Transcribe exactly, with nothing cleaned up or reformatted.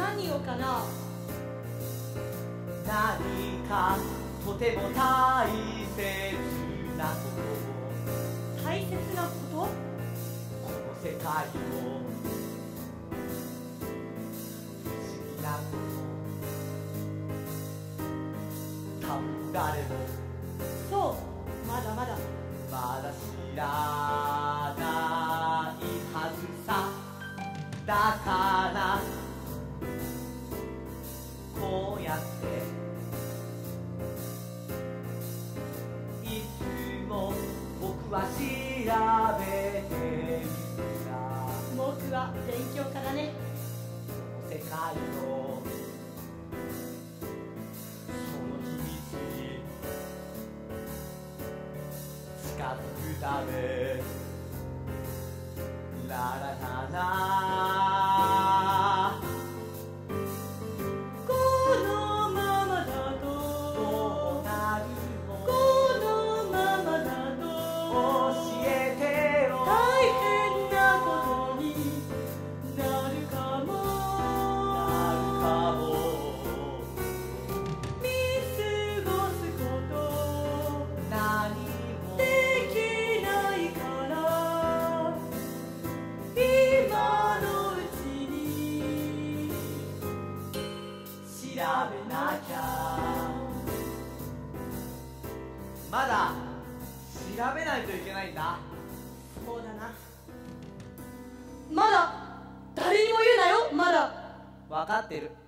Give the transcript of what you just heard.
何をかな。 何かとても大切なことを、 大切なこと。 この世界を不思議なこと多分誰もそう、まだまだまだ知らないはずさ。だからこうやっていつも僕は調べているんだ。 僕は勉強家だね。 この世界のその秘密に近づくため、ララララこのままだとどうなるこののままだと教えてよ。 大変なことになるかも。 なるかも。 見過ごすこと何もできないから、今のうちに調べなきゃ。まだ調べないといけないんだ。 そうだな。まだ誰にも言うなよ。まだ分かってる。